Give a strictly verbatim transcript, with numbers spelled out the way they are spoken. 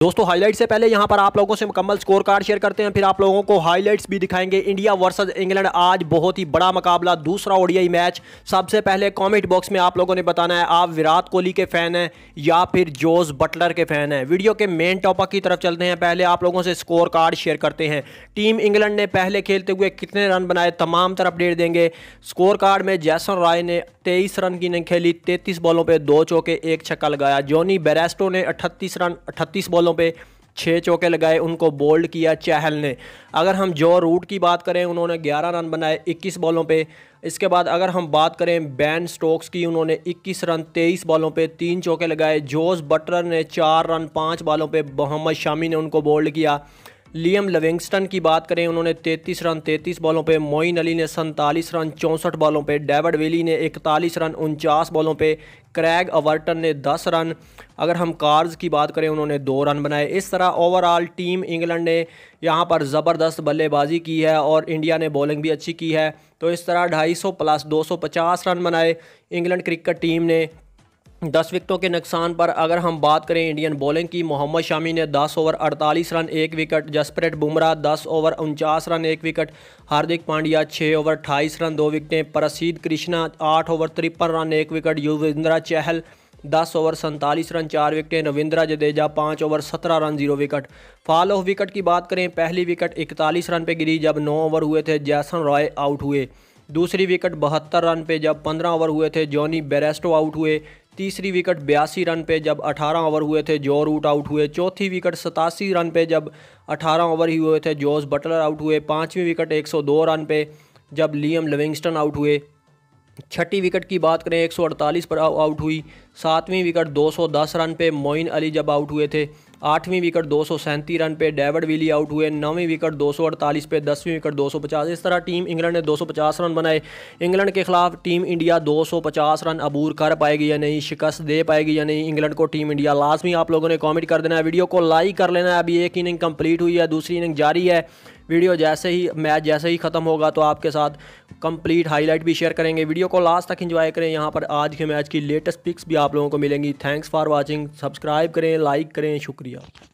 दोस्तों हाईलाइट से पहले यहां पर आप लोगों से मुकम्मल स्कोर कार्ड शेयर करते हैं, फिर आप लोगों को हाईलाइट्स भी दिखाएंगे। इंडिया वर्सेस इंग्लैंड, आज बहुत ही बड़ा मुकाबला, दूसरा ओडीआई मैच। सबसे पहले कमेंट बॉक्स में आप लोगों ने बताना है आप विराट कोहली के फैन हैं या फिर जोस बटलर के फैन हैं। वीडियो के मेन टॉपिक की तरफ चलते हैं। पहले आप लोगों से स्कोर कार्ड शेयर करते हैं। टीम इंग्लैंड ने पहले खेलते हुए कितने रन बनाए, तमाम तरफ अपडेट देंगे। स्कोर कार्ड में जैसन रॉय ने तेईस रन की इनिंग खेली, तैंतीस बॉलों पे दो चौके एक छक्का लगाया। जॉनी बेरेस्टो ने अड़तीस रन अड़तीस बॉलों पे छः चौके लगाए, उनको बोल्ड किया चहल ने। अगर हम जो रूट की बात करें, उन्होंने ग्यारह रन बनाए इक्कीस बॉलों पे। इसके बाद अगर हम बात करें बैन स्टोक्स की, उन्होंने इक्कीस रन तेईस बॉलों पे तीन चौके लगाए। जोस बटलर ने चार रन पाँच बॉलों पे, मोहम्मद शामी ने उनको बोल्ड किया। लियम लिविंगस्टन की बात करें, उन्होंने तैंतीस रन तैंतीस बॉलों पे। मोइन अली ने सैंतालीस रन चौंसठ बॉलों पे। डेविड विली ने इकतालीस रन उनचास बॉलों पे। क्रैग अवर्टन ने दस रन। अगर हम कार्स की बात करें, उन्होंने दो रन बनाए। इस तरह ओवरऑल टीम इंग्लैंड ने यहाँ पर ज़बरदस्त बल्लेबाजी की है और इंडिया ने बॉलिंग भी अच्छी की है। तो इस तरह ढाई सौ प्लस दो सौ पचास रन बनाए इंग्लैंड क्रिकेट टीम ने दस विकेटों के नुकसान पर। अगर हम बात करें इंडियन बॉलिंग की, मोहम्मद शामी ने दस ओवर अड़तालीस रन एक विकेट। जसप्रीत बुमराह दस ओवर उनचास रन एक विकेट। हार्दिक पांड्या छः ओवर अट्ठाईस रन दो विकेटें। प्रसिद्ध कृष्णा आठ ओवर तिरपन रन एक विकेट। युजवेंद्र चहल दस ओवर सैंतालीस रन चार विकेटें। रविंद्र जडेजा पाँच ओवर सत्रह run zero wicket. Fall of wicket की बात करें, पहली विकेट इकतालीस रन पे गिरी जब नौ ओवर हुए थे, जैसन रॉय आउट हुए। दूसरी विकेट बहत्तर रन पे जब पंद्रह ओवर हुए थे, जॉनी बेरेस्टो आउट हुए। तीसरी विकेट बयासी रन पे जब अठारह ओवर हुए थे, जो रूट आउट हुए। चौथी विकेट सतासी रन पे जब अठारह ओवर ही हुए थे, जोस बटलर आउट हुए। पाँचवीं विकेट एक सौ दो रन पे जब लियम लिविंगस्टन आउट हुए। छठी विकेट की बात करें एक सौ अड़तालीस पर आउट हुई। सातवीं विकेट दो सौ दस रन पे मोइन अली जब आउट हुए थे। आठवीं विकेट दो सौ सैंतीस रन पे डेविड विली आउट हुए। नौवीं विकेट दो सौ अड़तालीस पे। दसवीं विकेट दो सौ पचास। इस तरह टीम इंग्लैंड ने दो सौ पचास रन बनाए। इंग्लैंड के खिलाफ टीम इंडिया दो सौ पचास रन अबूर कर पाएगी या नहीं, शिकस्त दे पाएगी या नहीं इंग्लैंड को टीम इंडिया, लाजमी आप लोगों ने कमेंट कर देना है। वीडियो को लाइक कर लेना है। अभी एक इनिंग कंप्लीट हुई है, दूसरी इनिंग जारी है। वीडियो जैसे ही मैच जैसे ही ख़त्म होगा तो आपके साथ कंप्लीट हाईलाइट भी शेयर करेंगे। वीडियो को लास्ट तक एंजॉय करें। यहाँ पर आज के मैच की लेटेस्ट पिक्स भी आप लोगों को मिलेंगी। Thanks for watching. सब्सक्राइब करें, लाइक करें, शुक्रिया।